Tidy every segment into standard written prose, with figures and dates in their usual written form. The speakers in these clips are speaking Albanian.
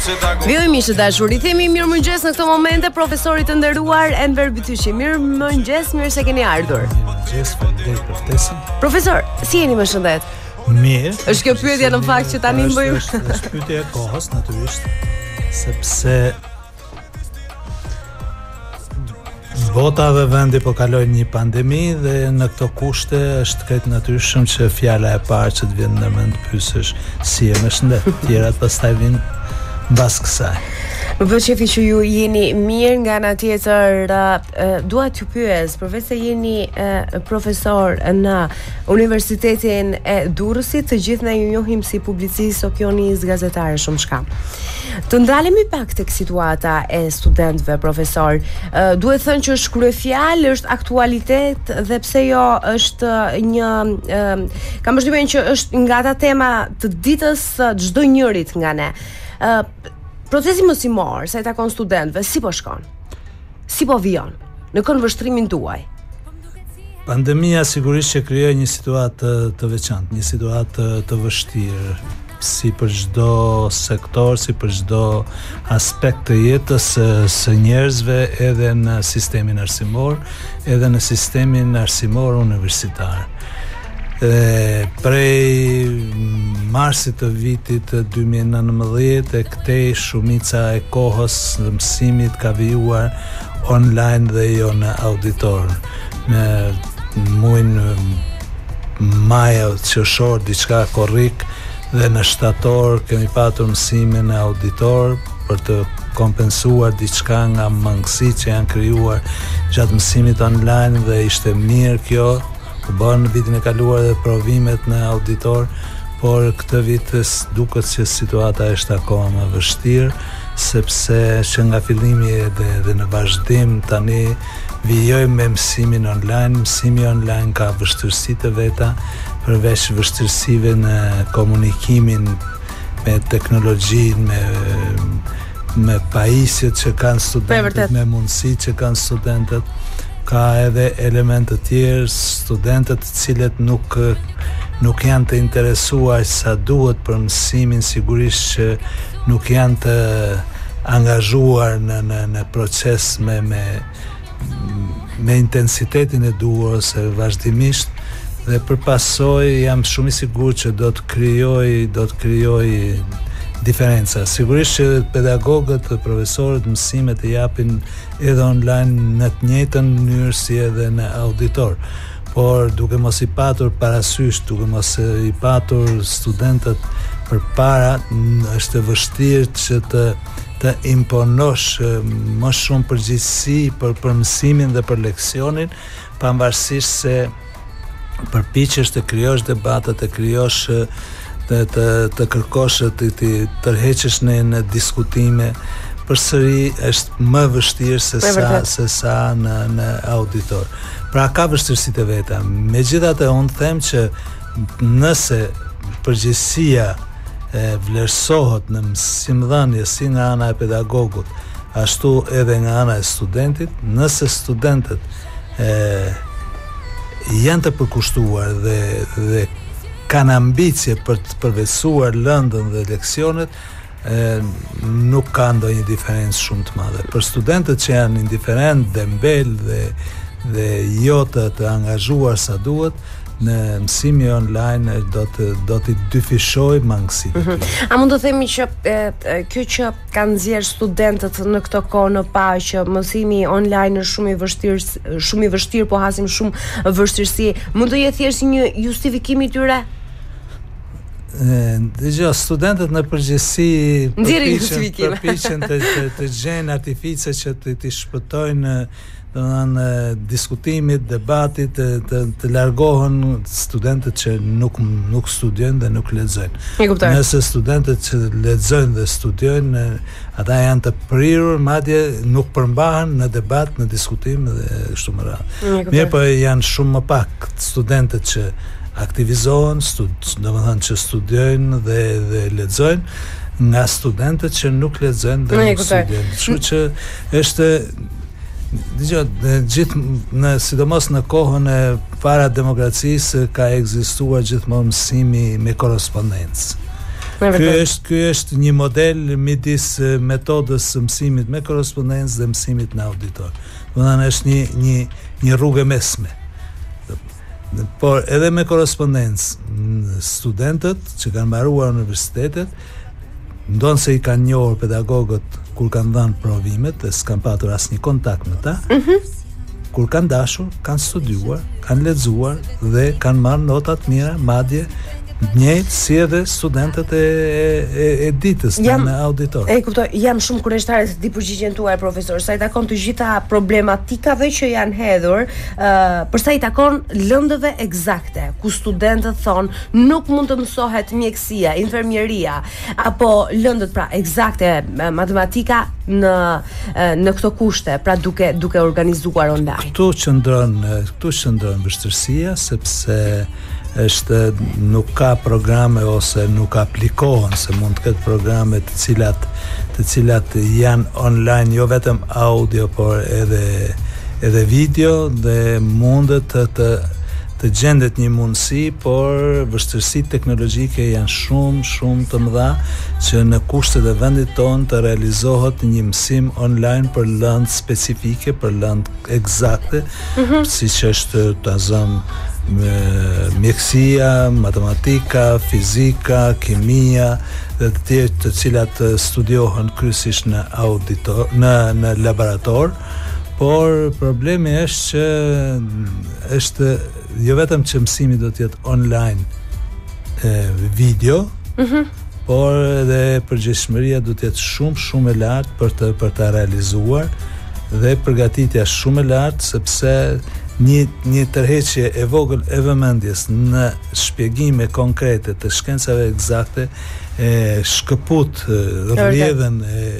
Vjojmë të dashur, i themi mirëmëngjes në këtë moment profesorit të nderuar Enver Bytyçi. Mirëmëngjes, mirë se keni ardhur. Mirëmëngjes, faleminderit për ftesën. Profesor, si jeni më shëndet? Mirë. Është kjo pyetje në fakt që tani bëjmë. Është pyetje e kohës natyrisht, sepse bota dhe vendi po kalojnë një pandemi dhe në këto kushte është krejt natyrshëm që fjala e parë që të vjen në mend pyesësh si je më shëndet, tjerat pastaj vijnë mbas kësaj. Më bëhet shefi që ju jeni mirë, nga ana tjetër dua t'ju pyes, përveç se jeni profesor në Universitetin e Durrësit, të gjithë ne ju njohim si publicist, opinionist, gazetare, shumë shka. Të ndalemi pak tek situata e studentëve, profesor. Duhet thënë që është kryefjalë, është aktualitet dhe pse jo është një kam përshtypjen që është nga ata tema të ditës çdo njërit nga ne. Procesi mësimor, sa i takon studentëve, si po shkon? Si po vijon në këndvështrimin tuaj? Pandemia sigurisht që krijoi një situatë të veçantë, një situatë të vështirë, si për çdo sektor, si për çdo aspekt të jetës së njerëzve, edhe në sistemin arsimor, edhe në sistemin arsimor universitar. Prej marsit të vitit 2019 e këtej shumica e kohës dhe mësimit ka vijuar online dhe jo në auditor. Në muajin maj qershor diçka korrik dhe në shtator kemi patur mësime në auditor për të kompensuar diçka nga mangësitë që janë krijuar gjatë mësimit online dhe ishte mirë kjo. U bën në vitin e kaluar dhe provimet në auditor, por këtë vit duket se situata është akoma më vështirë, sepse që nga fillimi dhe në vazhdim tani vijojmë me mësimin online. Mësimi online ka vështirësi të veta, përveç vështirësive në komunikimin me teknologjinë, me pajisjet që kanë studentët, me mundësitë që kanë studentët. Ka edhe elemente të tjerë, studentët të cilët nuk janë të interesuar sa duhet për mësimin, sigurisht që nuk janë të angazhuar në proces me intensitetin e duhur ose vazhdimisht, dhe përpasoj jam shumë i sigurt që do të krijoj diferenca. Sigurisht që pedagogët, profesorët, mësimet e japin edhe online në të njëjtën mënyrë si edhe në auditor. Por duke mos i patur parasysh, duke mos i patur studentët përpara, është e vështirë që të imponosh më shumë përgjegjësi për mësimin dhe për leksionin, pavarësisht se përpiqesh të krijosh debate, të krijosh të kërkosh të tërheqesh në diskutime, përsëri është më vështirë se sa në auditor. Pra ka vështirësitë e veta. Megjithatë unë them që nëse përgjegjësia vlerësohet në mësimdhënie si nga ana e pedagogut, ashtu edhe nga ana e studentit, nëse studentët janë të përkushtuar dhe kanë ambicie për të përveçuar lëndën dhe leksionet, nuk ka ndonjë diferencë shumë të madhe. Për studentët që janë indiferent, dembel dhe jo të angazhuar sa duhet, në mësimi online do t'i dyfishoj mangësitë. A mund të themi që kjo që kanë nxjerr studentët në këtë kohë në që mësimi online është shumë i vështirë, po hasim shumë vështirësi, mund të jetë thjesht një justifikim i tyre? Dëgjoj, studentët në përgjithësi përpiqen të gjejnë artifice që t'i shpëtojnë në diskutimit, debatit, të largohen studentët që nuk studiojnë dhe nuk lexojnë. Nëse studentët që lexojnë dhe studiojnë, ata janë të prirur, madje nuk përmbahen në debat, në diskutim dhe kështu me radhë. Mirë, po janë shumë më pak studentët që aktivizohen, domethënë që studiojnë dhe lexojnë, nga studentët që nuk lexojnë dhe nuk studiojnë. Kështu që është gjithë sidomos në kohën e para demokracisë ka ekzistuar gjithmonë mësimi me korrespondencë. Ky është një model midis metodës së mësimit me korrespondencë dhe mësimit në auditor. Domethënë është një rrugë mesme. Por edhe me korrespondencë studentët që kanë mbaruar universitetet ndonë se i kanë njohur pedagogët kur kanë dhënë provimet dhe s'kan patur asnjë kontakt me ta. Kur kanë dashur, kanë studiuar, kanë lexuar dhe kanë marrë nota të mira, madje njëjtë si edhe studentët e ditës në auditor. E kuptoj, jam shumë kurioztare se di përgjigjen tuaj profesor, sa i takon të gjitha problematikave që janë hedhur, për sa i takon lëndëve eksakte, ku studentët thonë nuk mund të mësohet mjekësia, infermieria, apo lëndët pra eksakte, matematika në këto kushte, pra duke organizuar online. Këtu qëndron vështirësia, sepse nuk ka programe ose nuk aplikohen, se mund të ketë programe të cilat janë online, jo vetëm audio, por edhe video, dhe mundet të gjendet një mundësi, por vështirësitë teknologjike janë shumë të mëdha që në kushtet e vendit tonë të realizohet një mësim online për lëndë specifike, për lëndë eksakte, siç është mjekësia, matematika, fizika, kimia dhe të tjerë të cilat studiohen kryesisht në auditor, në laborator, por problemi është jo vetëm që mësimi do të jetë online video, por edhe përgjegjësia do të jetë shumë e lartë për ta realizuar dhe përgatitja shumë e lartë, sepse një tërheqje e vogël e vëmendjes në shpjegime konkrete të shkencave eksakte shkëput rrjedhën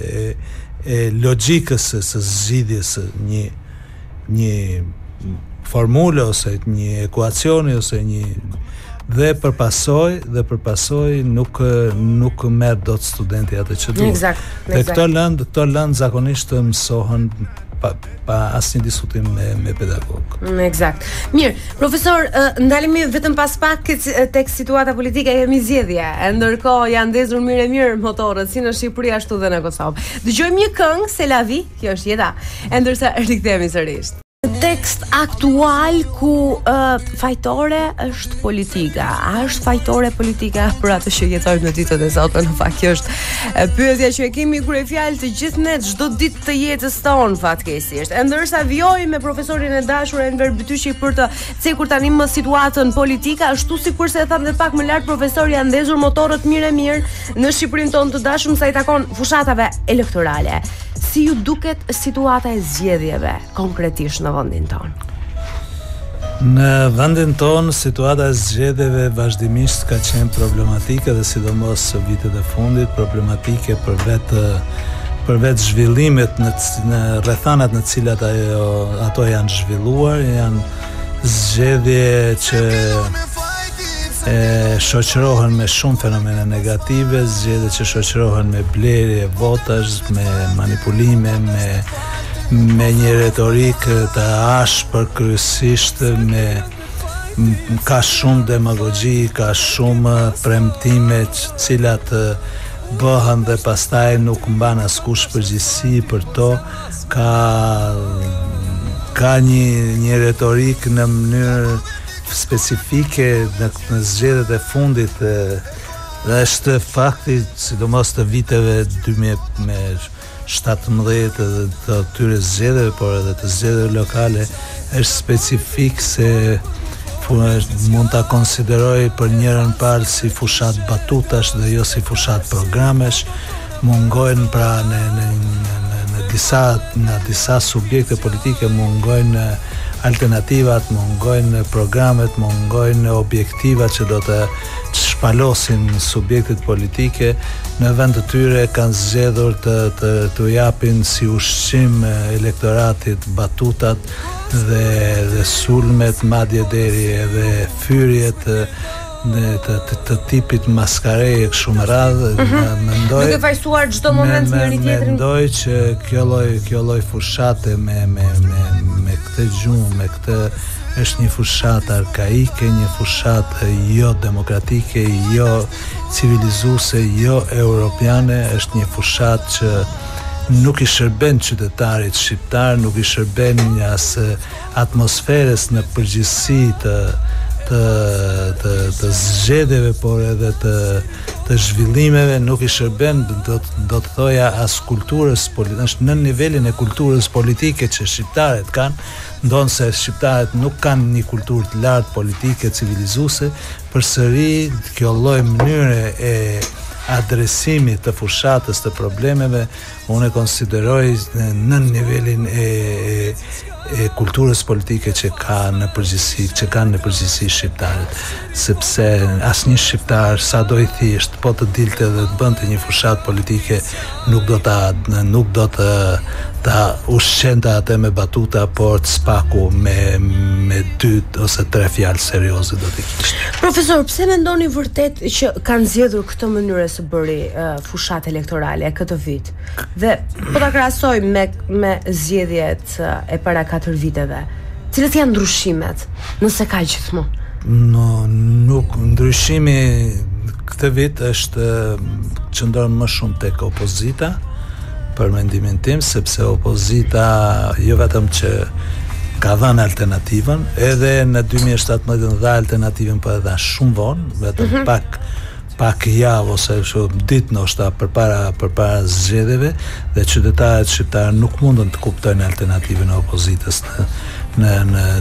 e logjikës së zgjidhjes së një formule ose një ekuacioni ose dhe përpasoj nuk merr dot studenti atë që duhet. Dhe këto lëndë zakonisht mësohen pa asnjë diskutim me pedagog. Eksakt. Mirë, profesor, ndalemi vetëm pas pak tek situata politike, kemi zgjedhje. Ndërkohë janë ndezur mirë motorët si në Shqipëri ashtu dhe në Kosovë. Dëgjojmë një këngë, Se la vie, kjo është jeta. Ndërsa rikthehemi sërish. Tekst aktual ku fajtore është politika. A është fajtore politika për atë që jetojmë në ditët e sotme? Në fakt kjo është pyetja që e kemi kryefjalë të gjithë ne çdo ditë të jetës tonë fatkeqësisht. Ndërsa vjoj me profesorin e dashur Enver Bytyqi për të cekur tani më situatën politika, ashtu sikurse e tham dhe pak më lart, profesori janë ndezur motorët mirë në Shqipërinë tonë të dashur sa i takon fushatave elektorale. Si ju duket situata e zgjedhjeve konkretisht në vendin tonë? Në vendin tonë situata e zgjedhjeve vazhdimisht ka qenë problematike dhe sidomos vitet e fundit problematike për vetë zhvillimet në rrethanat në cilat ato janë zhvilluar, janë zgjedhje që shoqërohen me shumë fenomene negative, zgjedhje që shoqërohen me blerje votash, me manipulime, me një retorik të ashpër kryesisht, ka shumë demagogji, ka shumë premtime të cilat bëhen dhe pastaj nuk mban askush përgjegjësi për to, ka një retorik në mënyrë specifike në zgjedhjet e fundit dhe është fakti sidomos të viteve 2017 dhe të tyre zgjedhjeve, por edhe të zgjedhjeve lokale është specifik se mund ta konsideroj për njërën parë si fushat batutash dhe jo si fushat programesh. Mungojnë pra në disa subjekte politike mungojnë alternativat, mungojnë programet, mungojnë objektivat që do të shpalosin subjektet politike. Në vend të tyre kanë zgjedhur të japin si ushqim elektoratit batutat dhe sulmet, madje deri edhe fyrjet të tipit maskareje kështu me radhë. Duke fajsuar çdo moment njëri tjetrin. Mendoj që kjo lloj fushate me këtë gjumë, me këtë është një fushat arkaike, një fushat jo demokratike, civilizuese jo europiane, është një fushat që nuk i shërben qytetarit shqiptar, nuk i shërben një asë atmosferës në përgjithësi të zgjedhjeve, por edhe të zhvillimeve, nuk i shërben, do të thoja, as kulturës politike, është në nivelin e kulturës politike që shqiptarët kanë, ndonë se shqiptarët nuk kanë një kulturë të lartë politike, civilizuese, përsëri kjo lloj mënyre e adresimit të fushatës të problemeve, unë e konsideroj në nivelin e kulturës politike që kanë në përgjithësi shqiptarët, sepse asnjë shqiptar sa do i thjesht po të dilte dhe të bënte një fushat politike nuk do ta ushqente atë me batuta, por të spaku me 2 ose 3 fjalë serioze do të kishte. Profesor, pse mendoni vërtet që kanë zgjedhur këtë mënyrë së bëri fushat elektorale këtë vit? Dhe po ta krahasoj me zgjedhjet e para 4 viteve. Cilat janë ndryshimet, nëse ka gjithmonë? Nuk ndryshimi këtë vit është qëndron më shumë tek opozita, për mendimin tim, sepse opozita jo vetëm që ka dhënë alternativën, edhe në 2017 dha alternativën, po edhe shumë vonë, vetëm pak javë ose ditë ndoshta përpara zgjedhjeve, dhe qytetarët shqiptarë nuk mundën të kuptojnë alternativën e opozitës në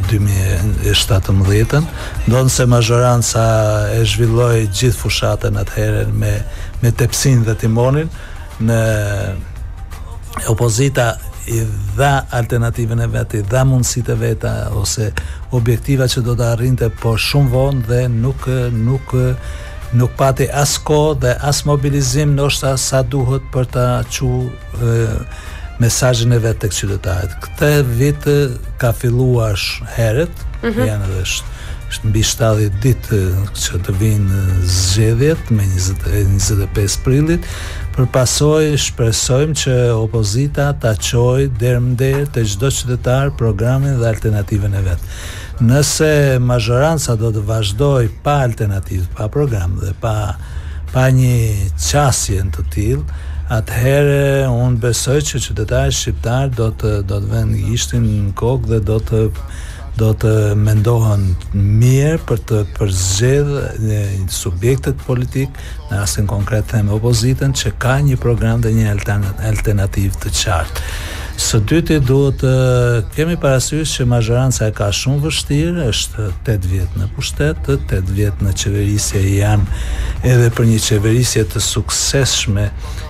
2017, ndonë se mazhoranca e zhvilloi gjithë fushatën atëherë me tepsin dhe timonin. Në opozita i dha alternativën e vetë, i dha mundësitë e veta ose objektiva që do të arrinte, por shumë vonë dhe nuk pati as kohë dhe as mobilizim ndoshta sa duhet për ta mesazhin e vet tek qytetarët. Këtë vit ka filluar herët, janë edhe është mbi 70 ditë që të vinë zgjedhjet me 25 prillit. Përpasoj shpresojmë që opozita ta çojë derë të çdo qytetar programin dhe alternativën e vet. Nëse mazhoranca do të vazhdoj pa alternativë, pa program dhe pa një qasje të tillë, atëherë unë besoj që qytetarët shqiptar do të vënë gishtin në kokë dhe do të mendohen mirë për zgjedh subjektet politik, në rastin konkret them opozitën, që ka një program dhe një alternativë të qartë. Së dyti duhet kemi parasysh që mazhoranca e ka shumë vështirë, është 8 vjet në pushtet, 8 vjet në qeverisje janë, edhe për një qeverisje të suksesshme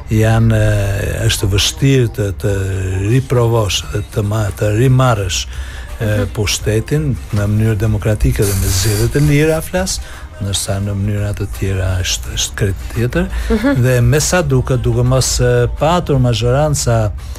është vështirë të riprovosh dhe të rimarrësh pushtetin në mënyrë demokratike dhe me zgjedhje të lira flas, ndërsa në mënyra të tjera është krejt tjetër. Dhe me sa duke mos patur mazhoranca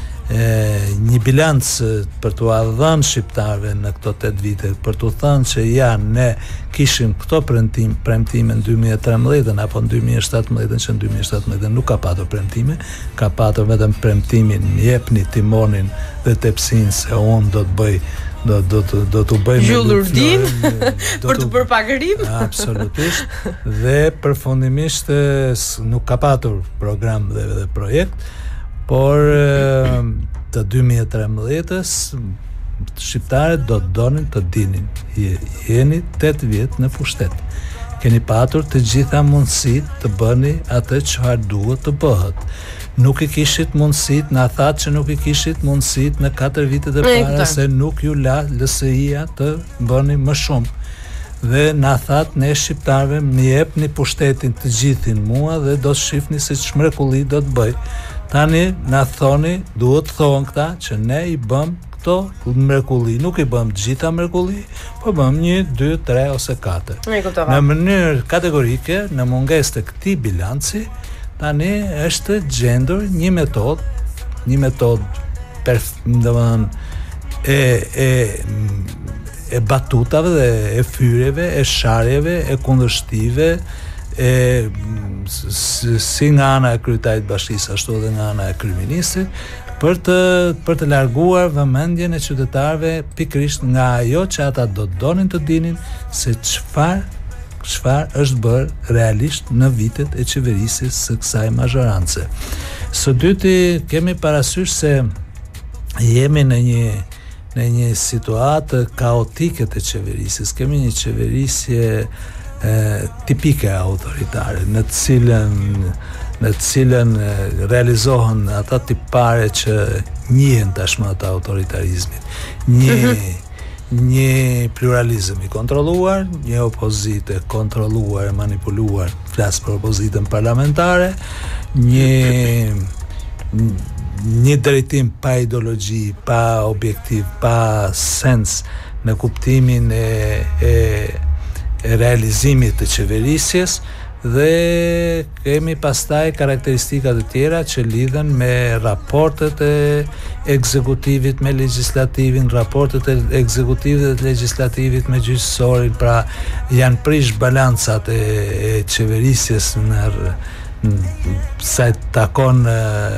një bilanc për t'u dhënë shqiptarëve në këto 8 vite, për t'u thënë që ne kishim këto premtime në 2013 apo në 2017, që në 2017 nuk ka patur premtime, ka patur vetëm premtimin jepni timonin dhe tepsin se unë do të bëj do të bëjmë Gjullurdin për të bërë pagërim. Absolutisht. Dhe përfundimisht nuk ka patur program dhe projekt, por të 2013-s shqiptarët do të donin të dinin. Jeni 8 vjet në pushtet. Keni patur të gjitha mundësitë të bëni atë çfarë duhet të bëhet. Nuk i kishit mundësit, na thatë që nuk i kishit mundësit në 4 vitet e para, se nuk ju la LSI-a të bëni më shumë. Dhe na thatë ne shqiptarëve më jepni pushtetin të gjithin mua dhe do të shifni se ç'mrekulli do të bëj. Tani na thoni, duhet thonë këta që ne i bëm këto mrekulli, nuk i bëm gjitha mrekulli, po bëm 1, 2, 3 ose 4. Në mënyrë kategorike, në mungesë të këtij bilanci, tani është gjendur një metodë e batutave dhe e fyrjeve, e sharjeve, e kundërshtive, si nga ana e kryetarit bashkisë ashtu edhe nga ana e kryeministrit, për të larguar vëmendjen e qytetarëve pikërisht nga ajo që ata do të donin të dinin, se çfarë çfarë është bërë realisht në vitet e qeverisjes së kësaj mazhorance. Së dyti, kemi parasysh se jemi në një situatë kaotike të qeverisjes. Kemi një qeverisje tipike autoritare, në të cilën realizohen ata tipare që njihen tashmë të autoritarizmit. Një pluralizëm i kontrolluar, një opozitë kontrolluar e manipuluar, flas për opozitën parlamentare, një drejtim pa ideologji, pa objektiv, pa sens në kuptimin e realizimit të qeverisjes, dhe kemi pastaj karakteristikat e tjera që lidhen me raportet e ekzekutivit me legjislativin, raportet e ekzekutivit dhe legjislativit me gjyqësorin, pra janë prish balancat e qeverisjes në sa takon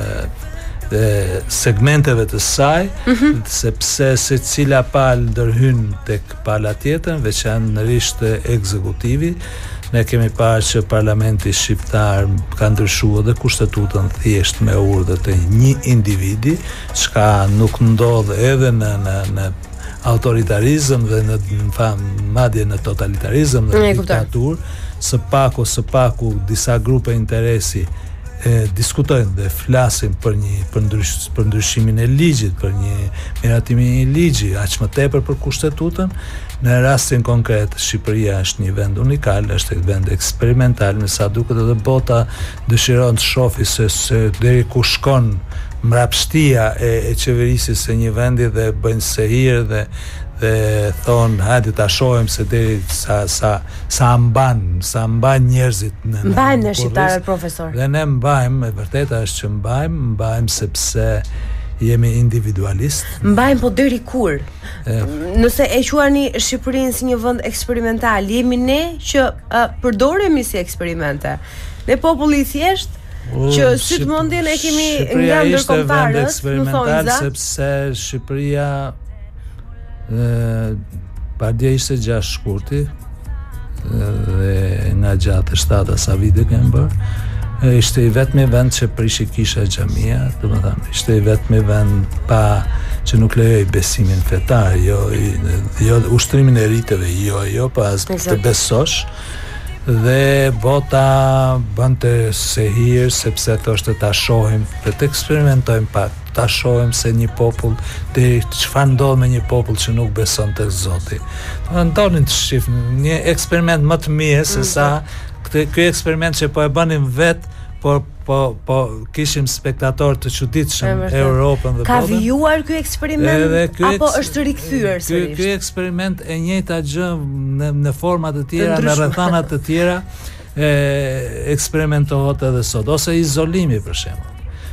segmenteve të saj, sepse secila palë ndërhyn tek pala tjetër, veçanërisht ekzekutivi. Ne kemi parë që parlamenti shqiptar ka ndryshuar dhe kushtetutën thjesht me urdhët e një individi, çka nuk ndodh edhe në autoritarizëm dhe madje në totalitarizëm dhe diktaturë. Së paku disa grupe interesi diskutojnë dhe flasin për ndryshimin e ligjit, për një miratimin e ligji, aq më tepër për kushtetutën. Në rastin konkret, Shqipëria është një vend unikal, është një vend eksperimental, me sa duket edhe bota dëshiron të shohë se deri ku shkon mbrapshtia e qeverisjes së një vendi dhe bëjnë sehir dhe thonë hajde ta shohim se deri sa mban njerëzit mbajmë në shqiptarët, profesor. Dhe ne mbajmë, e vërteta është që mbajmë sepse jemi individualist. Mbajmë, po deri kur? Nëse e quani Shqipërinë si një vend eksperimental, jemi ne që përdoremi si eksperimente. Ne populli i thjesht që si të mundin e kemi nga ndërkombëtarët, eksperimental sepse Shqipëria padje ishte 6 shkurti dhe nga gjatë 7 sa vite kemë bërë. Ishte i vetmi vend që prishi kisha xhamia, domethënë ishte i vetmi vend që nuk lejoi besimin fetar, jo ushtrimin e riteve, jo pas të besosh. Dhe bota bënte sehir sepse thoshte ta shohim, të eksperimentojmë pak, ta shohim se një popull çfarë ndodh me një popull që nuk beson tek Zoti. Ndonin të shifnin një eksperiment më të mirë se sa ky eksperiment që po e bënim vet, po kishim spektator të çuditshëm Europën dhe botën. Ka vijuar ky eksperiment apo është rikthyer sërish? Ky eksperiment e njëjta gjë në forma të tjera, në rrethana të tjera, eksperimentohet edhe sot, ose izolimi për shembull.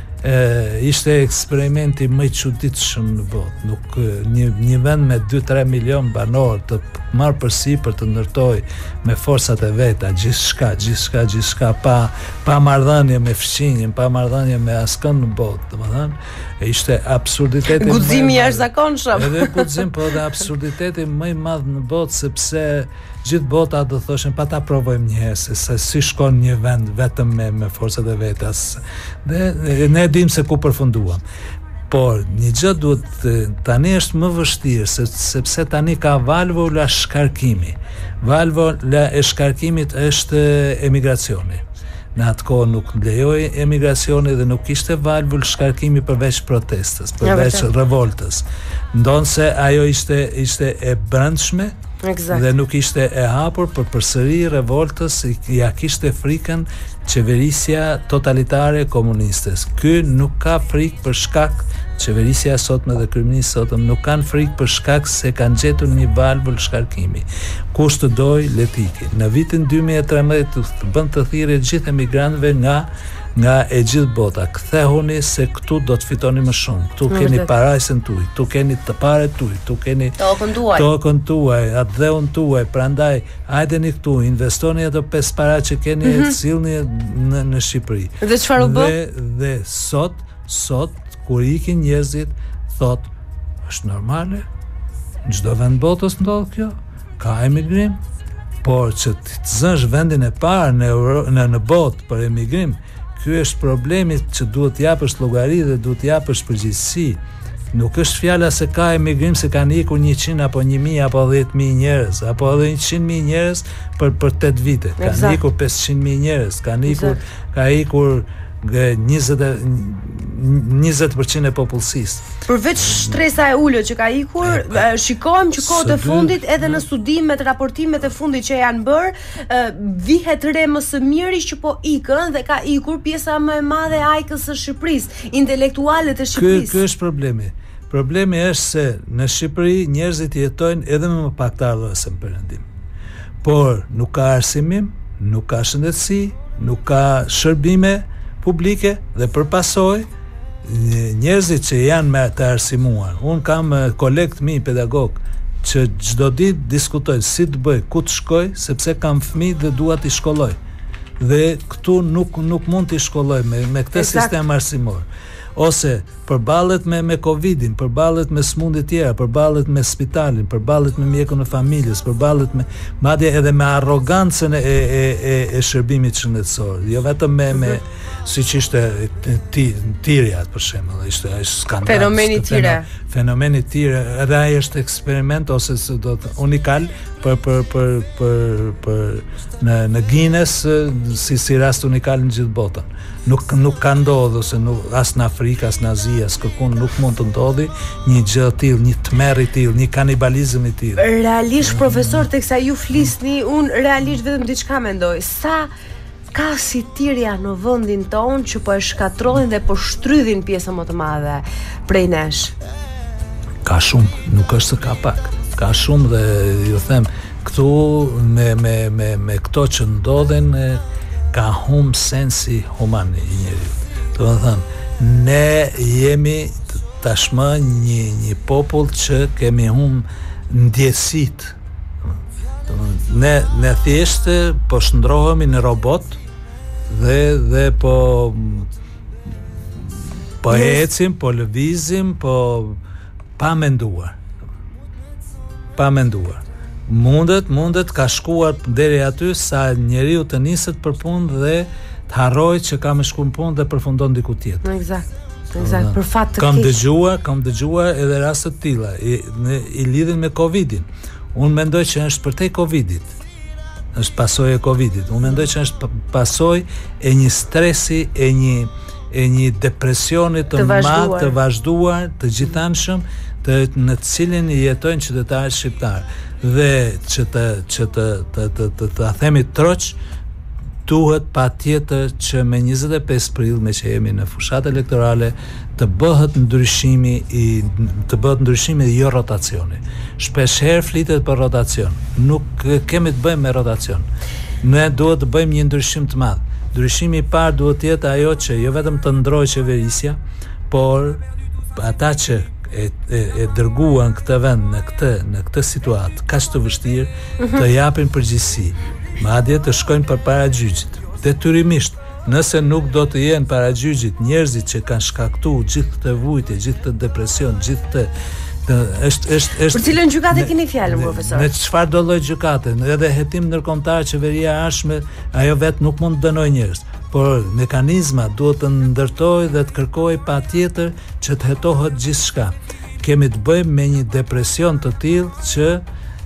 Ishte eksperimenti më i çuditshëm në botë. Nuk një vend me 2-3 milion banor të marrë përsipër të ndërtoj me forcat e veta gjithçka pa marrëdhënie me fqinjen, pa marrëdhënie me askën në botë, domethënë ishte absurditeti. Guximi i jashtëzakonshëm. Edhe guxim, po dhe absurditeti më i madh në botë, sepse gjithë bota do thoshin pa ta provojmë një herë se si shkon një vend vetëm me forcat e vetas. Dhe ne dim se ku përfunduam. Por një gjë duhet tani është më vështirë sepse tani ka valvula shkarkimi. Valvula e shkarkimit është emigracioni. Në atë kohë nuk lejoi emigracioni dhe nuk ishte valvul shkarkimi përveç protestës, përveç revoltës. Ndonse ajo ishte e brendshme. Exact. Dhe nuk ishte e hapur për përsëri revoltës, ja kishte frikën qeverisja totalitare komuniste. Ky nuk ka frikë për shkak, qeverisja sotme dhe kryeministi sotëm nuk kanë frikë për shkak se kanë gjetur një valvul shkarkimi. Kush të doj letiki. Në vitin 2013 bën të thirrje gjithë emigrantëve nga e gjithë bota. Kthehuni se këtu do të fitoni më shumë. Këtu keni parajsën tuaj, këtu keni të paret tuaj, këtu keni tokën tuaj, atë dheun tuaj, prandaj hajdeni këtu, investoni ato 5 para që keni e sillni në Shqipëri. Dhe çfarë u bë? Dhe sot kur ikin njerëzit, thot, është normale? Në çdo vend botës ndodh kjo? Ka emigrim? por që të zësh vendin e parë në botë për emigrim, ky është problemi që duhet japësh llogari dhe duhet japësh përgjegjësi. Nuk është fjala se ka emigrim se kanë ikur 100 apo 1000 apo 10.000 njerëz, apo edhe 100.000 njerëz për 8 vite. Kanë ikur 500.000 njerëz, ka ikur 20% e popullsisë. Përveç shtresa e ulët që ka ikur, shikojmë që kohët e fundit edhe në studimet, raportimet e fundit që janë bërë, vihet re më së miri që po ikën dhe ka ikur pjesa më e madhe e ajkës së Shqipërisë, intelektualët e Shqipërisë. Ky është problemi. Problemi është se në Shqipëri njerëzit jetojnë edhe me më pak të ardhurë se në Perëndim. Por nuk ka arsimim, nuk ka shëndetësi, nuk ka shërbime publike dhe për pasojë njerëzit që janë me të arsimuar. Unë kam kolegë mi pedagog që çdo ditë diskutojnë si të bëj, ku të shkoj, sepse kam fëmijë dhe dua t'i shkolloj. Dhe këtu nuk mund t'i shkolloj me këtë sistem arsimor. Ose përballet me Covidin, përballet me smundje tjera, përballet me spitalin, përballet me mjekun e familjes, përballet me madje edhe me arrogancën e shërbimit shëndetësor. Jo vetëm me siç ishte Tirja për shembull, ishte skandal. Fenomeni Tirja, edhe ai është eksperiment ose unikal për në Guinness si rast unikal në gjithë botën. Nuk ka ndodhur ose as në Afrikë, as në Azi, as kërkun nuk mund të ndodhi një gjë e tillë, një tmerr i tillë, një kanibalizëm i tillë. Realisht profesor, teksa ju flisni, unë realisht vetëm diçka mendoj. Sa ka si Tirja në vendin tonë që po e shkatrojnë dhe po shtrydhin pjesën më të madhe prej nesh? Ka shumë, nuk është se ka pak. Ka shumë dhe ju them, këtu me këto që ndodhen ka hum sensi human i njeriut. Do të thënë, ne jemi tashmë një popull që kemi hum ndjesit. Ne thjesht po shndrohemi në robot dhe po ecim, po lëvizim, po pa menduar. Mundet ka shkuar deri aty sa njeriu të niset për punë dhe të harrojë që ka më shkuar në punë dhe përfundon diku tjetër. Eksakt, për fat të keq. Kam dëgjuar edhe raste të tilla i lidhin me Covidin. Unë mendoj që është përtej Covidit. Është pasojë e Covidit. Unë mendoj që është pasojë e një stresi, e një depresioni të madh, të vazhduar, të gjithanshëm, në të cilin jetojnë qytetarët shqiptar. Dhe që të themi troq, duhet patjetër që me 25 prill, me që jemi në fushat elektorale, të bëhet ndryshimi jo rotacioni. Shpeshherë flitet për rotacion. Nuk kemi të bëjmë me rotacion. Ne duhet të bëjmë një ndryshim të madh. Ndryshimi i parë duhet të jetë ajo që jo vetëm të ndrojë qeverisja, por ata që e dërguan këtë vend në këtë situatë kaq të vështirë, të japin përgjegjësi. Madje të shkojnë përpara gjyqit. Detyrimisht, nëse nuk do të jenë para gjyqit njerëzit që kanë shkaktuar gjithë këtë vujtje, gjithë këtë depresion, gjithë këtë është për cilën gjykate keni fjalën, profesor? Në çfarë do lloj gjykate? Edhe hetim ndërkombëtar, qeveria e ardhshme, ajo vetë nuk mund të dënojë njerëz, por mekanizma duhet të ndërtojë dhe të kërkojë patjetër që të hetohet gjithçka. Kemi të bëjmë me një depresion të tillë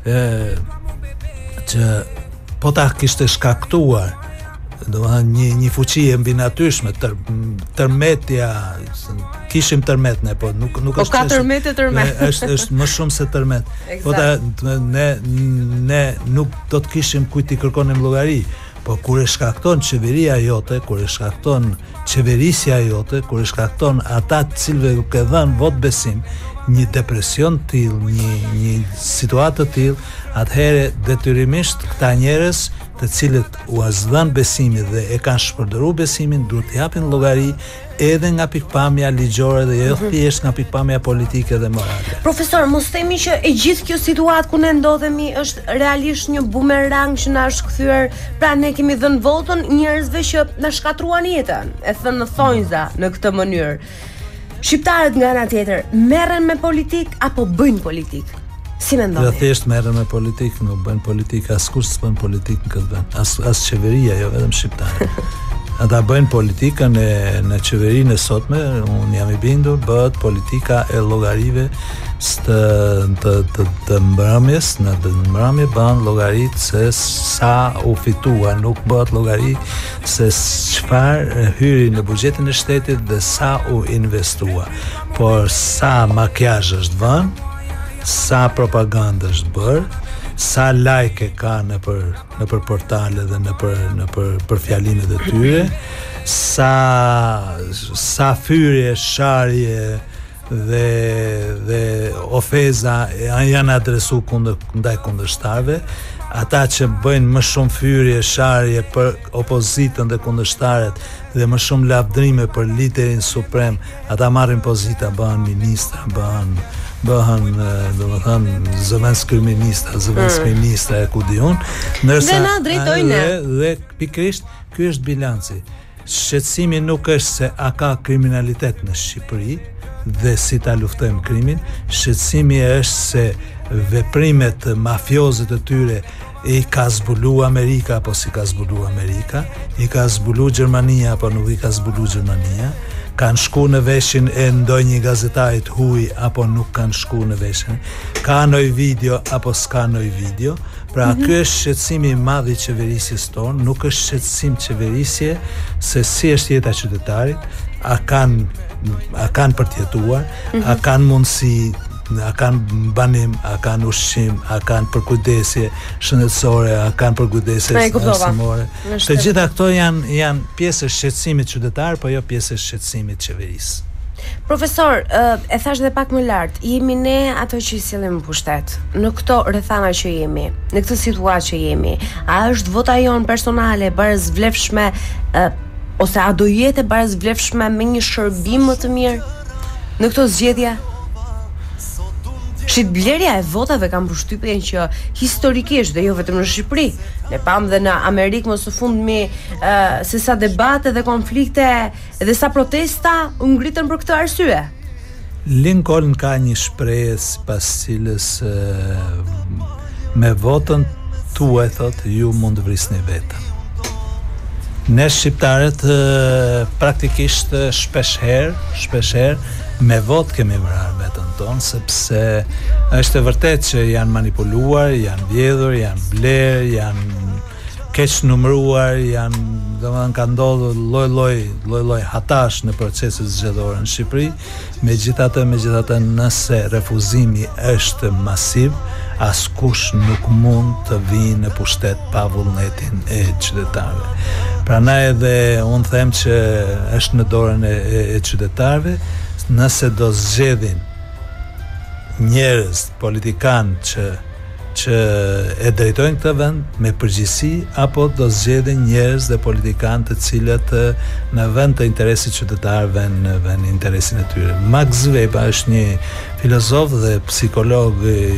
që po ta kishte shkaktuar, domethënë një fuqi e mbinatyrshme, tërmetja, kishim tërmet ne, po nuk është. Po ka tërmet e tërmet. Është më shumë se tërmet. Po ne nuk do të kishim kujt t'i kërkonim llogari. Po kur e shkakton qeveria jote, kur e shkakton qeverisja jote, kur e shkakton ata të cilëve nuk e dhën vot besim, një depresion të tillë, një situatë të tillë, atëherë detyrimisht këta njerëz të cilët u azdan besimin dhe e kanë shpërdoruar besimin, duhet të japin llogari edhe nga pikpamja ligjore dhe jo thjesht nga pikpamja politike dhe morale. Profesor, mos themi që e gjithë kjo situatë ku ne ndodhemi është realisht një bumerang që na është kthyer, pra ne kemi dhënë votën njerëzve që na shkatruan jetën, e thënë në thonjza në këtë mënyrë. Shqiptarët nga ana tjetër merren me politik apo bëjnë politik? Si mendoni? Dhe thjesht merren me politikë, nuk bën politikë, askush s'bën politikë në këtë vend. As qeveria, jo vetëm shqiptare. Ata bëjnë politikën në qeverinë e sotme, unë jam I bindur, bëhet politika e llogarive të mbrëmjes, në mbrëmje bën llogaritë se sa u fitua, nuk bëhet llogari se çfarë hyri në buxhetin e shtetit dhe sa u investua, por sa makiazh është vënë, sa propagandë është bërë, sa like ka në për portale dhe në për fjalimet e tyre, sa fyrje, sharje dhe ofeza janë adresu ndaj kundërshtarëve. Ata që bëjnë më shumë fyrje, sharje për opozitën dhe kundërshtarët dhe më shumë lavdrime për literin suprem, ata marrin pozita, bëhen ministra, bëhen zëvendës kryeminista, zëvendës ministra e ku diun, ndërsa dhe na drejtojnë dhe pikërisht ky është bilanci. Shqetësimi nuk është se a ka kriminalitet në Shqipëri dhe si ta luftojmë krimin, shqetësimi është se veprimet mafioze të tyre I ka zbulu Amerika apo si ka zbulu Amerika, I ka zbulu Gjermania apo nuk I ka zbulu Gjermania, kanë shku në veshin e ndonjë gazetarit huj apo nuk kanë shku në veshin, ka ndonjë video apo s'ka ndonjë video. Pra ky është shqetësimi I madh I qeverisjes tonë, nuk është shqetësim qeverisje se si është jeta e qytetarit, a kanë për të jetuar, a kanë mundësi, a kanë banim, a kanë ushqim, a kanë përkujdesje shëndetësore, a kanë përkujdesje arsimore. Të gjitha këto janë pjesë e shqetësimit qytetar, po jo pjesë e shqetësimit qeverisë. Profesor, e thash dhe pak më lart, jemi ne ato që I sillim në pushtet, në këto rrethana që jemi, në këtë situatë që jemi. A është vota jon personale barazvlefshme ose a do jetë barazvlefshme me një shërbim më të mirë në këto zgjedhje? Shitblerja e votave kam përshtypjen që historikisht dhe jo vetëm në Shqipëri, ne pam dhe në Amerikë më së fundmi se sa debate dhe konflikte dhe sa protesta u ngritën për këtë arsye. Lincoln ka një shprehje sipas cilës me votën tuaj thot ju mund të vrisni vetëm. Ne shqiptarët praktikisht shpeshherë me votë kemi vrarë vetën tonë, sepse është e vërtet që janë manipuluar, janë vjedhur, janë blerë, janë keq numëruar, domethënë ka ndodhur lloj hatash në proceset zgjedhore në Shqipëri. Megjithatë nëse refuzimi është masiv, askush nuk mund të vinë në pushtet pa vullnetin e qytetarëve. Prandaj edhe unë them që është në dorën e qytetarëve, nëse do zgjedhin njerëz politikan që e drejtojnë këtë vend me përgjegjësi, apo do zgjedhin njerëz dhe politikan të cilët në vend të interesit qytetarëve në vend interesin e tyre. Max Weber është një filozof dhe psikolog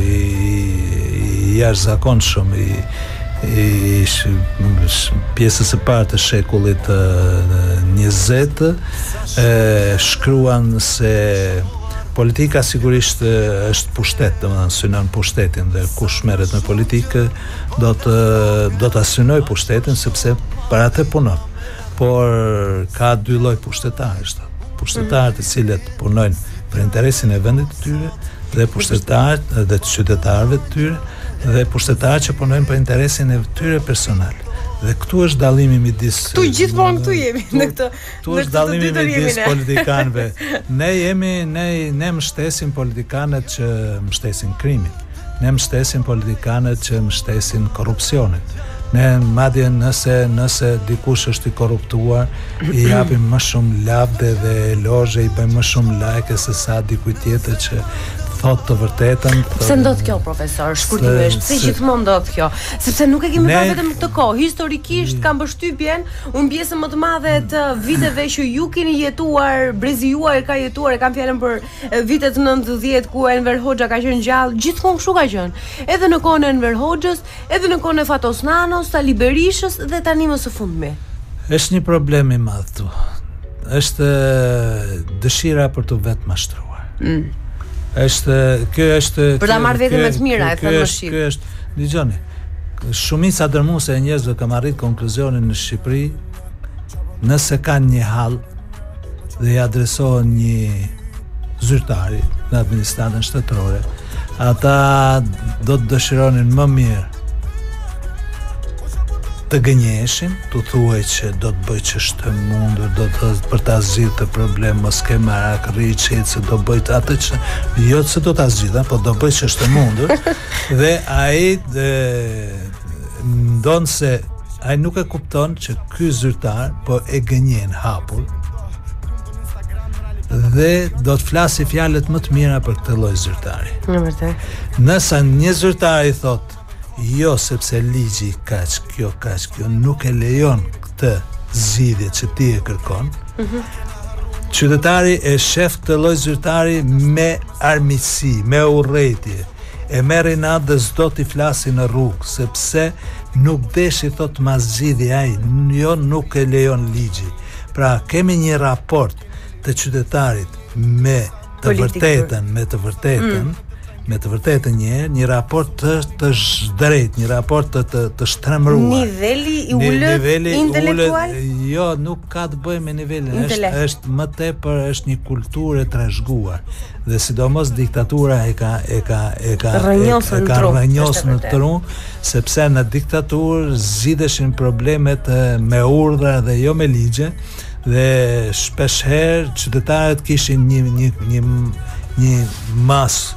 I jashtëzakonshëm I pjesës së parë të shekullit 20 shkruan se politika sigurisht është pushtet, domethënë synon pushtetin dhe kush merret me politikë do ta synoj pushtetin sepse për atë punon. Por ka dy lloj pushtetarësh. Pushtetarë të cilët punojnë për interesin e vendit të tyre dhe pushtetarët dhe të qytetarëve të tyre dhe pushtetarët që punojnë për interesin e tyre personal. Dhe këtu është dallimi midis këtu jemi në këtë. Këtu është dallimi midis politikanëve. Ne mbështesim politikanët që mbështesin krimin. Ne mbështesim politikanët që mbështesin korrupsionin. Ne madje nëse dikush është I korruptuar, I japim më shumë lavde dhe elozhe, I bëjmë më shumë like se sa dikujt tjetër që thot të vërtetën. Pse ndodh kjo, profesor? Shkurtimisht, pse gjithmonë ndodh kjo? Sepse nuk e kemi parë vetëm këtë kohë. Historikisht kam përshtypjen, unë pjesën më të madhe të viteve që ju keni jetuar, brezi juaj ka jetuar, e kam fjalën për vitet 90 ku Enver Hoxha ka qenë gjallë, gjithmonë kështu ka qenë. Edhe në kohën e Enver Hoxhës, edhe në kohën e Fatos Nanos, Sali Berishës dhe tani më së fundmi. Është një problem I madh këtu. Është dëshira për të vetë mashtruar. Kjo është për ta marrë vetëm me të mira, e thënë më shqip. Kjo është, dëgjoni, shumica dërmuese e njerëzve kam arrit konkluzionin në Shqipëri, nëse kanë një hall dhe i adresohen një zyrtari në administratën shtetërore, ata do të dëshironin më mirë të gënjeshin, të thuaj që do të bëj ç'është e mundur, do të për ta zgjidhur problem, mos ke merak, rriçi se do bëj atë që jo se do ta zgjidha, po do bëj ç'është e mundur. Dhe ai ndon se ai nuk e kupton që ky zyrtar po e gënjen hapur. Dhe do të flasi fjalët më të mira për këtë lloj zyrtari. Në vërtet. Nëse një zyrtar i thotë jo, sepse ligji kaq, kjo nuk e lejon këtë zgjidhje që ti e kërkon. Qytetari e shef këtë lloj zyrtari me armiqësi, me urrëtie. E merri natë dhe s'do t'i flasi në rrugë, sepse nuk desh i thot ma zgjidhje ai, jo nuk e lejon ligji. Pra kemi një raport të qytetarit me të vërtetën, një raport të drejtë, një raport të shtremruar. Niveli i ulët intelektual? Jo, nuk ka të bëjë me nivelin, është më tepër është një kulturë e trashëguar. Dhe sidomos diktatura e ka rrënjosur në trum, sepse në diktaturë zgjidheshin problemet me urdhra dhe jo me ligje, dhe shpeshherë qytetarët kishin një masë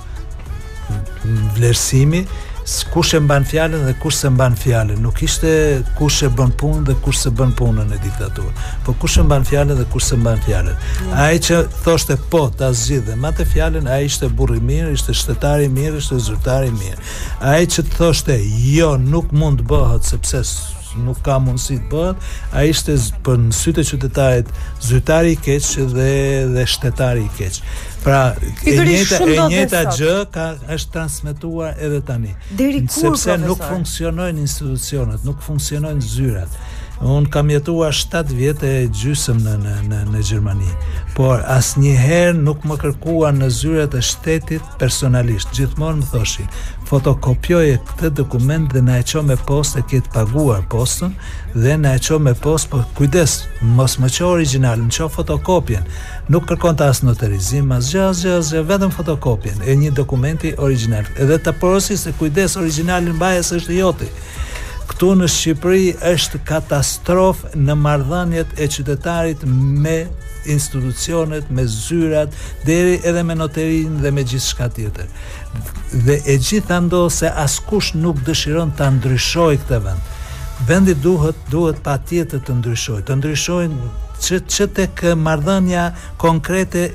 vlerësimi, kush e mban fjalën dhe kush se mban fjalën. Nuk ishte kush e bën punën dhe kush se bën punën në diktaturë, po kush e mban fjalën dhe kush se mban fjalën. Ai që thoshte po ta zgjidhe me atë fjalën, ai ishte burr i mirë, ishte shtetari i mirë, ishte zyrtari i mirë. Ai që thoshte jo, nuk mund të bëhet sepse nuk ka mundësi të bëhet, ai ishte për në sytë e qytetarit zyrtari i keq dhe shtetari i keq. Pra, e njëjta gjë është transmetuar edhe tani. Sepse nuk funksionojnë institucionet, nuk funksionojnë zyrat. Unë kam jetuar 7 vjetë e gjysëm në Gjermani, por asnjëherë nuk më kërkuan në zyrat e shtetit personalisht. Gjithmonë më thoshin, fotokopjoje këtë dokument dhe na e ço me postë, e ke të paguar postën dhe na e ço me postë, por kujdes, mos më ço origjinal, më ço fotokopjen. Nuk kërkon të as notarizim, as gjë, vetëm fotokopjen e një dokumenti origjinal. Edhe ta porosi se kujdes, origjinalin mbajes është joti. Këtu në Shqipëri është katastrofë në marrëdhëniet e qytetarit me institucionet, me zyrat, deri edhe me noterinë dhe me gjithçka tjetër. Dhe e gjitha ndodh se askush nuk dëshiron ta ndryshojë këtë vend. Vendi duhet patjetër të ndryshojnë që tek marrëdhënia konkrete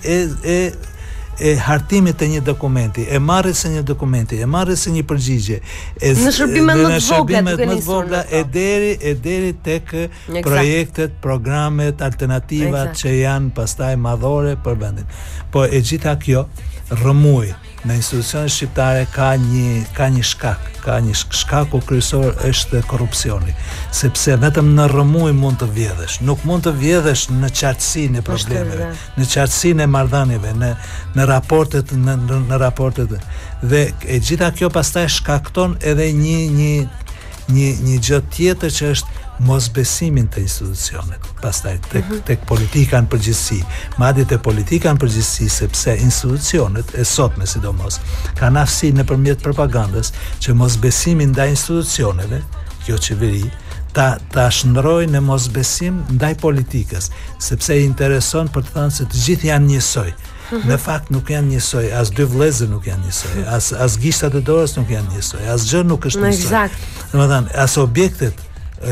e hartimit të një dokumenti, e marrjes së një dokumenti, e marrjes së një përgjigje, në shërbimet më të vogla e deri tek projektet, programet, alternativat që janë pastaj madhore për vendin. Po e gjitha kjo rrëmuj në institucionet shqiptare ka një shkaku kryesor është korrupsioni, sepse vetëm në rrëmuj mund të vjedhesh, nuk mund të vjedhesh në qartësinë e problemeve, në qartësinë e marrëdhënieve, në raportet dhe e gjitha kjo pastaj shkakton edhe një gjë tjetër që është mosbesimin të institucionet, pastaj tek politika në përgjithësi, madje te politika në përgjithësi, sepse institucionet e sotme sidomos kanë aftësi nëpërmjet propagandës që mosbesimin ndaj institucioneve, kjo qeveri, ta shndrojnë në mosbesim ndaj politikës, sepse i intereson për të thënë se të gjithë janë njësoj. Në fakt nuk janë njësoj, as dy vëllezër nuk janë njësoj, as gishtat e dorës nuk janë njësoj, as gjë nuk është njësoj. Domethënë, as objektet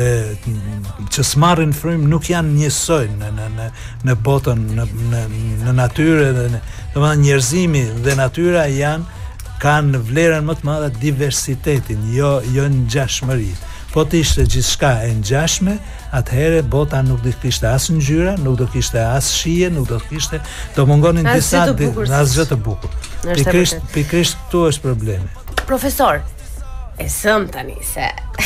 që smarrin frymë nuk janë njësoj në botën, në natyrë dhe domethënë njerëzimi dhe natyra kanë vlerën më të madhe diversitetin, jo ngjashmëri. Po të ishte gjithçka e ngjashme, atëherë bota nuk do të kishte as ngjyra, nuk do të kishte as shije, nuk do të kishte, do mungonin disa asgjë të bukur. Pikërisht këtu është problemi. Profesor, e sëm tani se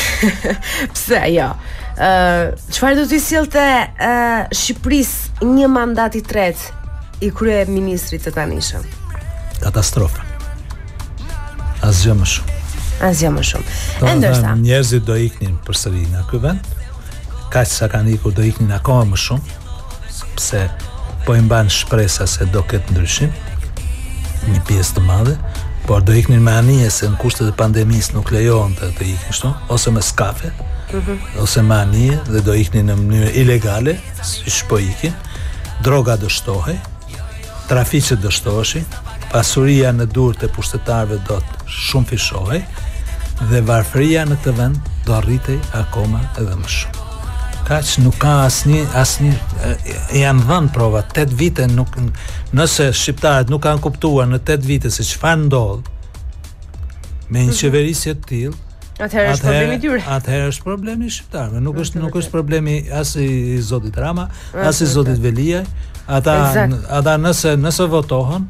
pse jo. Çfarë do t'i sillte Shqipërisë një mandat i tretë i kryeministrit të tanishëm? Katastrofa. Asgjë më shumë. Asgjë më shumë. Ndërsa njerëzit do iknin përsëri nga ky vend. Kaq sa kanë ikur do iknin akoma më shumë, pse po i mban shpresa se do ketë ndryshim, një pjesë të madhe, por do iknin me anije se në kushtet e pandemisë nuk lejohen të iknin kështu, ose me skafe, ose me anije, dhe do iknin në mënyrë ilegale, siç po ikin. Droga do shtohej, trafiqet do shtoheshin, pasuria në durët e pushtetarëve do të shumë fishohej, dhe varfëria në këtë vend do arritej akoma edhe më shumë. Kaq nuk ka asnjë janë dhënë prova 8 vite, nuk, nëse shqiptarët nuk kanë kuptuar në 8 vite se çfarë ndodh me një qeverisje të tillë, atëherë është problemi i tyre. Atëherë është problemi i shqiptarëve, nuk është problemi as i zotit Rama, as i zotit Veliaj. Ata nëse votohen,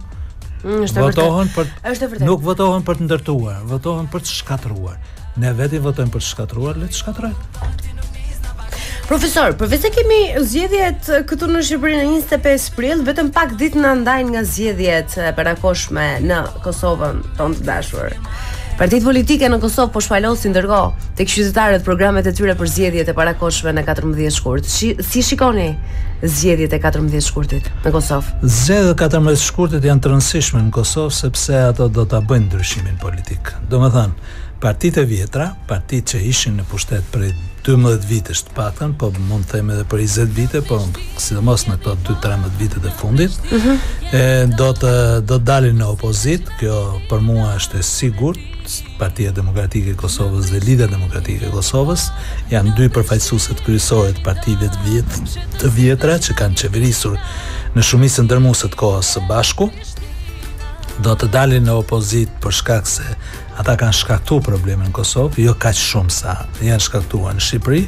nuk votohen për të ndërtuar, votohen për të shkatëruar. Ne vetë votojmë për të shkatëruar, le të shkatërrojmë. Profesor, përveç se kemi zgjedhjet këtu në Shqipëri në 25 prill, vetëm pak ditë na ndajnë nga zgjedhjet e parakoshme në Kosovën tonë të dashur. Partitë politike në Kosovë po shpalosin ndërkohë tek qytetarët programet e tyre për zgjedhjet e parakoshme në 14 shkurt. Si shikoni zgjedhjet e 14 shkurtit në Kosovë? Zgjedhjet e 14 shkurtit janë të rëndësishme në Kosovë sepse ato do ta bëjnë ndryshimin politik. Domethënë, partitë e vjetra, partitë që ishin në pushtet prej 12 vitesh të paktën, po mund të them edhe për 20 vite, po sidomos në këto 2-13 vitet e fundit, do të dalin në opozit. Kjo për mua është e sigurt. Partia Demokratike e Kosovës dhe Lidhja Demokratike e Kosovës janë dy përfaqësuesit kryesore të partive të vjetra që kanë qeverisur në shumicën ndërmuese të kohës së bashku. Do të dalin në opozit për shkak se ata kanë shkaktuar probleme në Kosovë, jo kaq shumë sa janë shkaktuar në Shqipëri.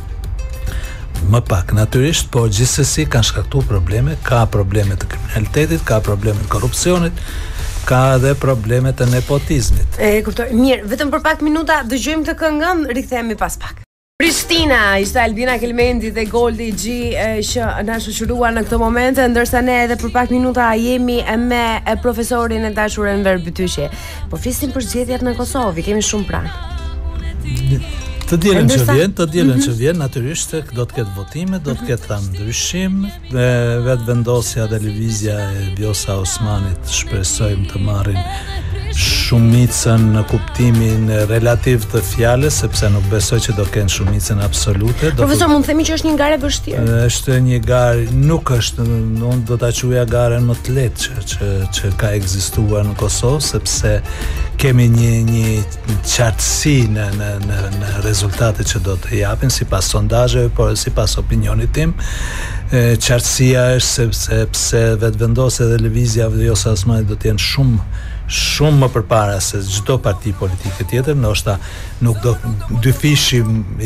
Më pak natyrisht, por gjithsesi kanë shkaktuar probleme, ka probleme të kriminalitetit, ka probleme të korrupsionit, ka edhe probleme të nepotizmit. E kuptoj. Mirë, vetëm për pak minuta dëgjojmë të këngën, rikthehemi pas pak. Prishtina, ishte Albina Kelmendi dhe Goldi G që na shoqëruan në këtë moment, ndërsa ne edhe për pak minuta jemi me profesorin e dashur Enver Bytyqi. Po flisim për zgjedhjet në Kosovë, kemi shumë pranë. Të dielën që vjen, natyrisht do të ketë votime, do të ketë ndryshim, dhe vetë vendosja dhe lëvizja e Vjosa Osmanit shpresojmë të marrin shumicën në kuptimin relativ të fjalës, sepse nuk besoj që do kenë shumicën absolute. Profesor, mund të themi që është një garë e vështirë? Është një garë, nuk është, unë do ta quaja garen më të lehtë që ka ekzistuar në Kosovë, sepse kemi një qartësi në rezultatet që do të japin sipas sondazheve, por sipas opinionit tim. Qartësia është sepse vetëvendosja dhe lëvizja e Vjosa Osmanit do të jenë shumë më përpara se çdo parti politike tjetër, ndoshta nuk do dyfishi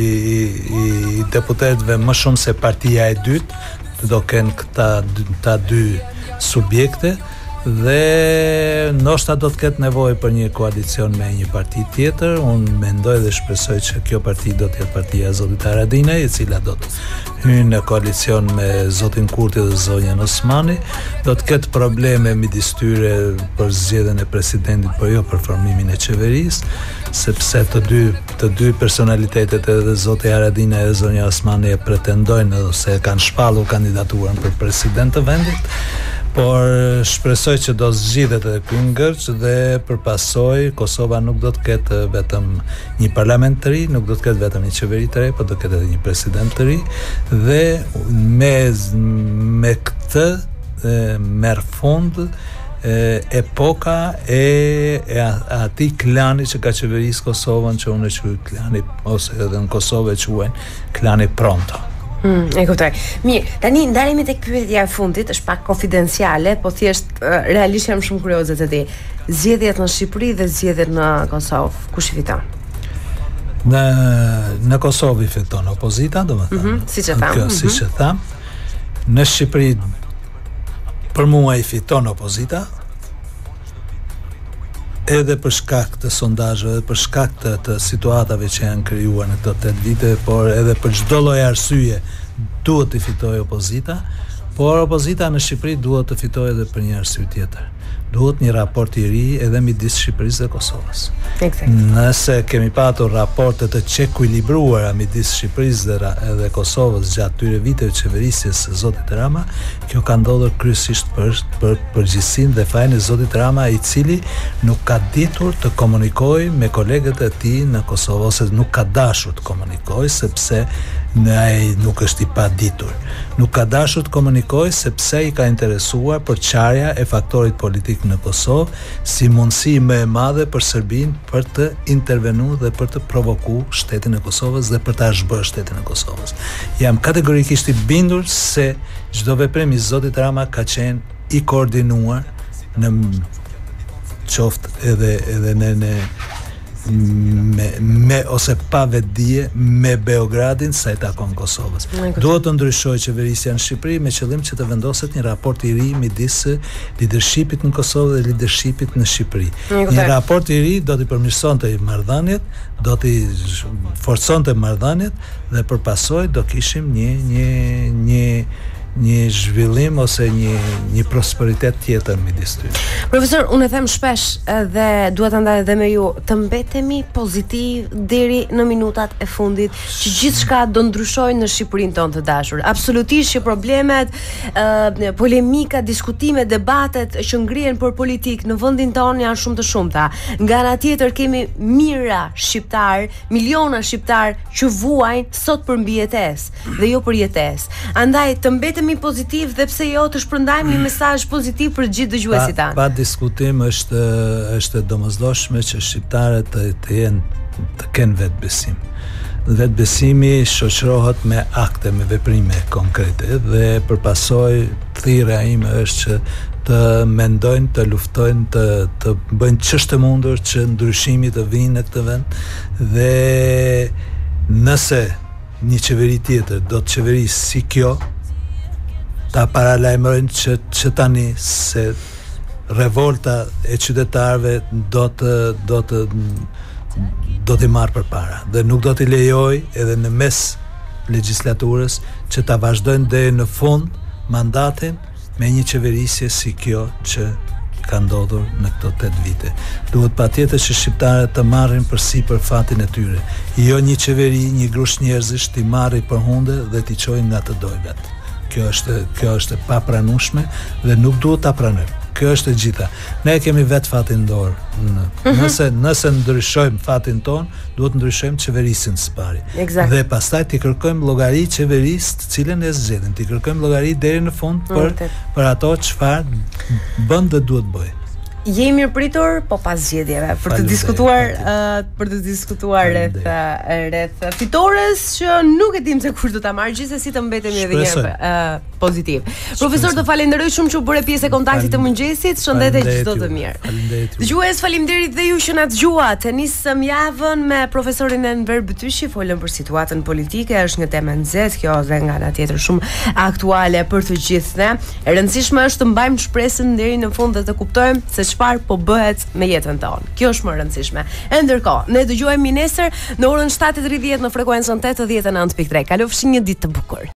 i deputetëve më shumë se partia e dytë do kenë këta dy subjekte, dhe ndoshta do të ketë nevojë për një koalicion me një parti tjetër. Unë mendoj dhe shpresoj që kjo parti do të jetë partia e zotit Haradinaj, e cila do të hyjë në koalicion me zotin Kurti dhe zonjën Osmani. Do të ketë probleme midis tyre për zgjedhjen e presidentit, por jo për formimin e qeverisë, sepse të dy personalitetet, edhe zoti Haradinaj dhe zonja Osmani, e pretendojnë ose kanë shpallur kandidaturën për president të vendit. Por shpresoj që do zgjidhet edhe ky ngërç, dhe përpasoj Kosova nuk do të ketë vetëm një parlament të ri, nuk do të ketë vetëm një qeveri të re, por do të ketë edhe një president të ri, dhe me këtë merr fund epoka e atij klani që ka qeverisë Kosovën, që unë e quaj klani, ose edhe në Kosovë e quajnë klani Pronto. E kuptoj. Mirë, tani ndalemi tek pyetja e fundit, është pak konfidenciale, po thjesht realisht jam shumë kurioze të di. Zgjedhjet në Shqipëri dhe zgjedhjet në Kosovë, kush i fiton? Në Kosovë i fiton opozita, domethënë. Siç e tham. Siç e tham. Në Shqipëri për mua i fiton opozita, edhe për shkak të sondazheve, për shkak të situatave që janë krijuar në këto 8 vite, por edhe për çdo lloj arsye duhet të fitojë opozita, por opozita në Shqipëri duhet të fitojë edhe për një arsye tjetër. duhet një raport i ri edhe midis Shqipërisë dhe Kosovës. Exact. Nëse kemi patur raporte të çekuilibruara midis Shqipërisë dhe Kosovës gjatë tyre viteve qeverisjes së zotit Rama, kjo ka ndodhur kryesisht për përgjegjësinë dhe fajin e zotit Rama, i cili nuk ka ditur të komunikojë me kolegët e tij në Kosovë, ose nuk ka dashur të komunikojë sepse ai nuk është i paditur. Nuk ka dashur të komunikojë sepse i ka interesuar përçarja e faktorit politik në Kosovë si mundësi më e madhe për Serbinë për të intervenuar dhe për të provokuar shtetin e Kosovës dhe për ta zhbërë shtetin e Kosovës. Jam kategorikisht i bindur se çdo veprim i zotit Rama ka qenë i koordinuar në qoftë edhe në me ose pa vetdije me Beogradin sa i takon Kosovës. Duhet të ndryshojë qeverisja në Shqipëri me qëllim që të vendoset një raport i ri midis leadershipit në Kosovë dhe leadershipit në Shqipëri. Një raport i ri do t'i përmirësonte marrëdhëniet, do t'i forconte marrëdhëniet dhe përpasoj do kishim një zhvillim ose një prosperitet tjetër midis tyre. Profesor, unë e them shpesh dhe dua ta ndaj edhe me ju, të mbetemi pozitiv deri në minutat e fundit që gjithçka do ndryshojë në Shqipërinë tonë të dashur. Absolutisht që problemet, polemika, diskutimet, debatet që ngrihen për politikë në vendin tonë janë shumë të shumta. Nga ana tjetër kemi mijëra shqiptar, miliona shqiptar që vuajnë sot për mbijetesë dhe jo për jetesë. Andaj të mbetemi pozitiv dhe pse jo të shpërndajmë një mesazh pozitiv për gjithë dëgjuesit tanë. Pa diskutim është domosdoshme që shqiptarët të kenë vetbesim. Vetbesimi shoqërohet me akte, me veprime konkrete dhe përpasoj thirrja ime është që të mendojnë, të luftojnë, të bëjnë ç'është e mundur që ndryshimi të vinë në këtë vend dhe nëse një qeveri tjetër do të qeverisë si kjo, ta paralajmërojnë që tani se revolta e qytetarëve do t'i marrë përpara dhe nuk do t'i lejoj edhe në mes legjislaturës që ta vazhdojnë deri në fund mandatin me një qeverisje si kjo që ka ndodhur në këto 8 vite. Duhet patjetër që shqiptarët të marrin përsipër fatin e tyre. Jo një qeveri, një grush njerëzish t'i marrë përhunde dhe t'i çojnë nga të dojvet. Kjo është e papranueshme dhe nuk duhet ta pranojmë. Kjo është e gjitha. Ne kemi vetë fatin dorë. Nëse ndryshojmë fatin ton, duhet ndryshojmë qeverisin së pari. Dhe pastaj t'i kërkojmë llogari qeverisë të cilën e zgjedhin. T'i kërkojmë llogari deri në fund për ato çfarë bën dhe duhet bëj. Jemi mirëpritur po pas zgjedhjeve për të diskutuar rreth fitores që nuk e dim se kush do ta marrë, gjithsesi të mbetemi edhe një herë pozitiv. Profesor, të falenderoj shumë që u bëre pjesë e kontaktit të mëngjesit. Shëndete çdo të mirë. Dëgjues, faleminderit dhe ju që na dëgjuat. Nisëm javën me profesorin Enver Bytyshi, folëm për situatën politike, është një temë nxehtë kjo dhe nga ana tjetër shumë aktuale për të gjithë ne. E rëndësishme është të mbajmë shpresën deri në fund dhe të kuptojmë se çfarë po bëhet me jetën tonë. Kjo është më e rëndësishme. E ndërkohë, ne dëgjohemi nesër në orën 7:30 në frekuencën 89.3. Kalofshi një ditë të bukur.